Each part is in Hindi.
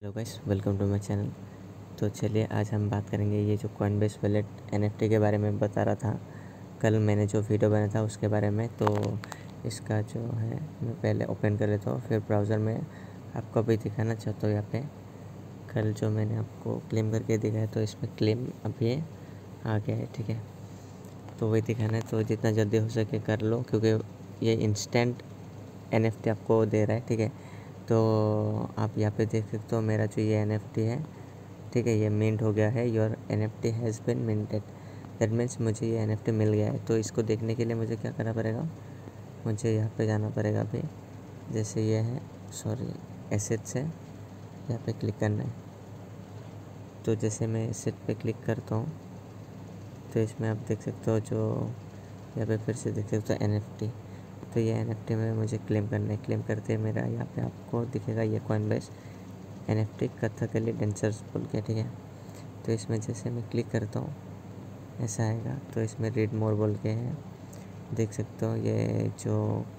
Hello guys, welcome to my channel. तो चलिए आज हम बात करेंगे ये जो कॉइनबेस वॉलेट एनएफटी के बारे में बता रहा था। कल मैंने जो वीडियो बनाया था उसके बारे में। तो इसका जो है मैं पहले ओपन कर लेता हूँ, फिर ब्राउज़र में आपको अभी दिखाना चाहता हूँ। यहाँ पे कल जो मैंने आपको क्लेम करके दिखाया तो इसमें क्लेम अभी आ गया है, ठीक है। तो वही दिखाना है, तो जितना जल्दी हो सके कर लो, क्योंकि ये इंस्टेंट एनएफटी आपको दे रहा है, ठीक है। तो आप यहाँ पे देख सकते हो मेरा जो ये एनएफटी है, ठीक है, ये मिंट हो गया है। Your NFT has been minted. That means मुझे ये एनएफटी मिल गया है। तो इसको देखने के लिए मुझे क्या करना पड़ेगा, मुझे यहाँ पे जाना पड़ेगा। अभी जैसे ये है, एसेट्स है, यहाँ पे क्लिक करना है। तो जैसे मैं एसेट पे क्लिक करता हूँ तो इसमें आप देख सकते हो, जो यहाँ पे फिर से देख सकते हो एनएफटी। तो ये एनएफटी में मुझे क्लेम करना है। क्लेम करते मेरा यहाँ पे आपको दिखेगा ये कॉइनबेस एनएफटी कथकली डांसर्स बोल के, ठीक है। तो इसमें जैसे मैं क्लिक करता हूँ ऐसा आएगा। तो इसमें रीड मोर बोल के है, देख सकते हो ये जो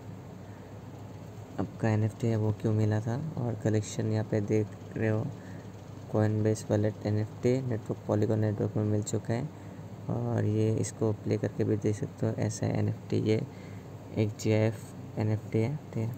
आपका एनएफटी है वो क्यों मिला था। और कलेक्शन यहाँ पे देख रहे हो, Coinbase wallet NFT network Polygon network में मिल चुका है। और ये इसको प्ले करके भी देख सकते हो, ऐसा है एनएफटी। ये एक GIF एनएफटी है, ठीक है।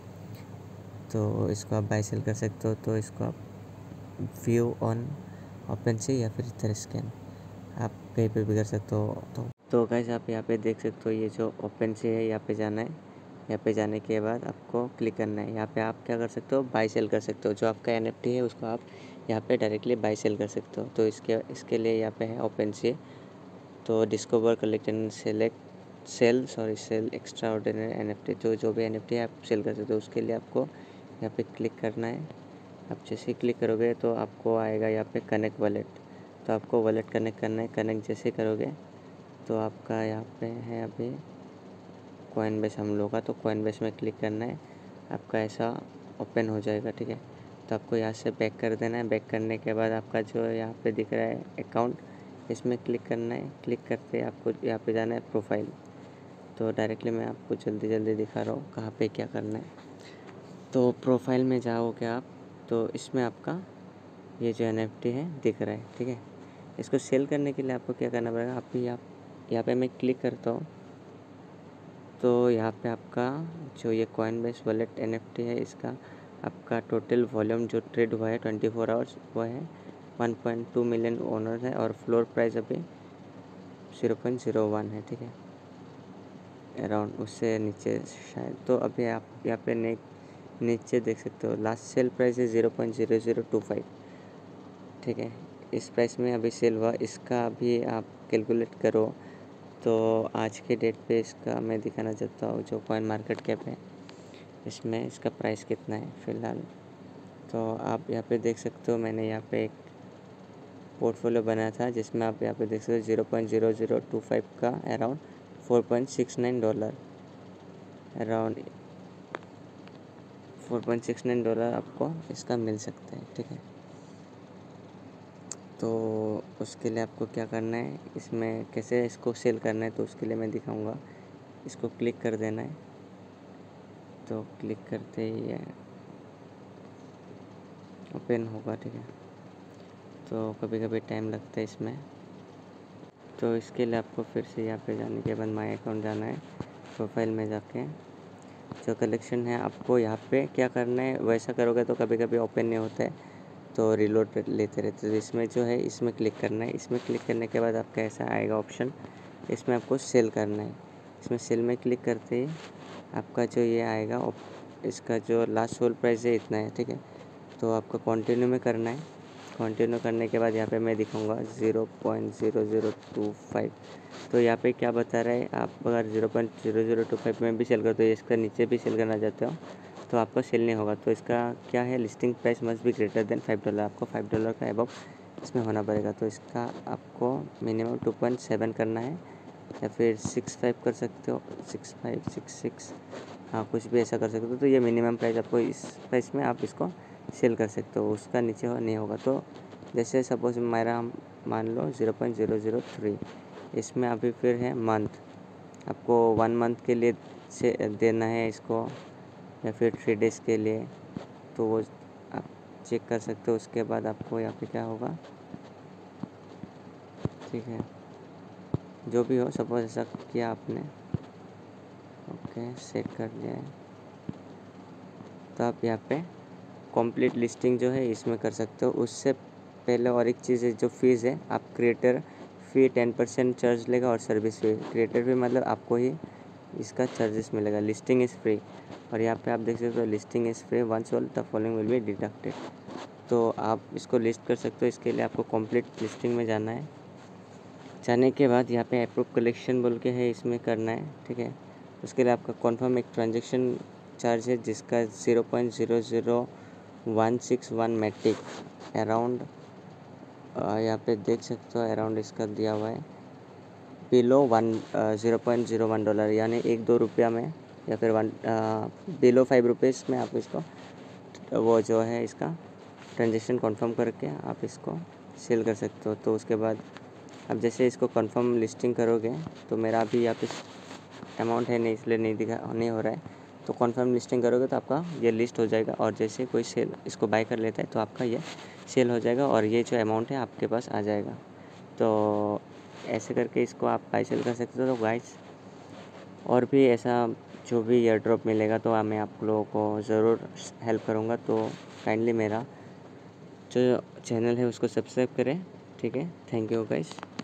तो इसको आप बाय सेल कर सकते हो। तो इसको आप व्यू ऑन ओपनसी या फिर इधर स्कैन आप कहीं पे भी कर सकते हो। तो गाइस आप यहाँ पे देख सकते हो, ये जो ओपनसी है यहाँ पे जाना है। यहाँ पे जाने के बाद आपको क्लिक करना है। यहाँ पे आप क्या कर सकते हो, बाय सेल कर सकते हो। जो आपका एनएफटी है उसको आप यहाँ पे डायरेक्टली बाय सेल कर सकते हो। तो इसके लिए यहाँ पे है ओपनसी। तो discover collect and sell extraordinary NFT. तो जो भी एनएफटी है आप सेल कर सकते हो। उसके लिए आपको यहाँ पे क्लिक करना है। आप जैसे ही क्लिक करोगे तो आपको आएगा यहाँ पे कनेक्ट वॉलेट। तो आपको वॉलेट कनेक्ट करना है। कनेक्ट जैसे करोगे तो आपका यहाँ पे है अभी कॉइनबेस हम लोग का। तो कॉइनबेस में क्लिक करना है, आपका ऐसा ओपन हो जाएगा, ठीक है। तो आपको यहाँ से बैक कर देना है। बैक करने के बाद आपका जो यहाँ पे दिख रहा है अकाउंट, इसमें क्लिक करना है। क्लिक करते आपको यहाँ पे जाना है प्रोफाइल। तो डायरेक्टली मैं आपको जल्दी दिखा रहा हूँ कहाँ पे क्या करना है। तो प्रोफाइल में जाओगे आप, तो इसमें आपका ये जो एनएफटी है दिख रहा है, ठीक है। इसको सेल करने के लिए आपको क्या करना पड़ेगा, आप यहाँ पे मैं क्लिक करता हूँ। तो यहाँ पे आपका जो ये कॉइनबेस वॉलेट एनएफटी है, इसका आपका टोटल वॉल्यूम जो ट्रेड हुआ है 24 आवर्स वो है 1.2 मिलियन ओनर है। और फ्लोर प्राइस अभी 0.01 है, ठीक है, अराउंड उससे नीचे शायद। तो अभी आप यहाँ पे नीचे देख सकते हो, लास्ट सेल प्राइस है 0.0025, ठीक है। इस प्राइस में अभी सेल हुआ। इसका अभी आप कैलकुलेट करो। तो आज के डेट पे इसका मैं दिखाना चाहता हूँ, जो कॉइन मार्केट कैप है इसमें इसका प्राइस कितना है फ़िलहाल। तो आप यहाँ पे देख सकते हो, मैंने यहाँ पे एक पोर्टफोलियो बनाया था जिसमें आप यहाँ पे देख सकते हो 0.0025 का अराउंड $4.69, अराउंड $4.69 आपको इसका मिल सकता है, ठीक है। तो उसके लिए आपको क्या करना है, इसमें कैसे इसको सेल करना है, तो उसके लिए मैं दिखाऊंगा। इसको क्लिक कर देना है। तो क्लिक करते ही ये ओपन होगा, ठीक है। तो कभी कभी टाइम लगता है इसमें। तो इसके लिए आपको फिर से यहाँ पे जाने के बाद माई अकाउंट जाना है। प्रोफाइल में जाके जो कलेक्शन है आपको यहाँ पे क्या करना है, वैसा करोगे तो कभी कभी ओपन नहीं होता है, तो रिलोड लेते रहते। तो इसमें जो है इसमें क्लिक करना है। इसमें क्लिक करने के बाद आपका ऐसा आएगा ऑप्शन, इसमें आपको सेल करना है। इसमें सेल में क्लिक करते ही आपका जो ये आएगा, इसका जो लास्ट होल्ड प्राइस है इतना है, ठीक है। तो आपको कंटिन्यू में करना है। कंटिन्यू करने के बाद यहाँ पे मैं दिखाऊंगा 0.0025। तो यहाँ पे क्या बता रहा है, आप अगर 0.0025 में भी सेल करते हो, इसका नीचे भी सेल करना चाहते हो तो आपको सेल नहीं होगा। तो इसका क्या है, लिस्टिंग प्राइस मस्ट भी ग्रेटर देन $5। आपको $5 का अबव इसमें होना पड़ेगा। तो इसका आपको मिनिमम 2.7 करना है, या फिर 6.5 कर सकते हो, 6.5 6.6, हाँ कुछ भी ऐसा कर सकते हो। तो ये मिनिमम प्राइस आपको, इस प्राइस में आप इसको सेल कर सकते हो, उसका नीचे नहीं होगा। तो जैसे सपोज मेरा मान लो 0.003, इसमें अभी फिर है मंथ, आपको 1 मंथ के लिए से देना है इसको, या फिर 3 डेज़ के लिए। तो वो आप चेक कर सकते हो। उसके बाद आपको यहाँ पे क्या होगा, ठीक है, जो भी हो, सपोज ऐसा किया आपने, ओके, सेट कर लिया है, तो आप यहाँ पे कंप्लीट लिस्टिंग जो है इसमें कर सकते हो। उससे पहले और एक चीज़ है, जो फीस है, आप क्रिएटर फी 10% चार्ज लेगा और सर्विस फी। क्रिएटर फी मतलब आपको ही इसका चार्जेस मिलेगा। लिस्टिंग इज़ फ्री, और यहाँ पे आप देख सकते हो listing is free once all the following will be deducted. तो आप इसको लिस्ट कर सकते हो। इसके लिए आपको कंप्लीट लिस्टिंग में जाना है। जाने के बाद यहाँ पे अप्रूव कलेक्शन बोल के है, इसमें करना है, ठीक है। उसके लिए आपका कन्फर्म एक ट्रांजेक्शन चार्ज है जिसका 0.00161 मैट्रिक अराउंड, यहाँ पे देख सकते हो अराउंड इसका दिया हुआ है बिलो 0.01 डॉलर, यानी 1-2 रुपया में, या फिर बिलो 5 रुपीज़ में आप इसको वो जो है इसका ट्रांजेक्शन कन्फर्म करके आप इसको सेल कर सकते हो। तो उसके बाद अब जैसे इसको कंफर्म लिस्टिंग करोगे, तो मेरा अभी यहाँ पे अमाउंट है नहीं, इसलिए नहीं हो रहा है। तो कंफर्म लिस्टिंग करोगे तो आपका ये लिस्ट हो जाएगा, और जैसे कोई सेल इसको बाय कर लेता है तो आपका ये सेल हो जाएगा, और ये जो अमाउंट है आपके पास आ जाएगा। तो ऐसे करके इसको आप बाय सेल कर सकते हो। तो गाइस, और भी ऐसा जो भी एयर ड्रॉप मिलेगा तो मैं आप लोगों को ज़रूर हेल्प करूँगा। तो काइंडली मेरा जो चैनल है उसको सब्सक्राइब करें, ठीक है। Thank you guys.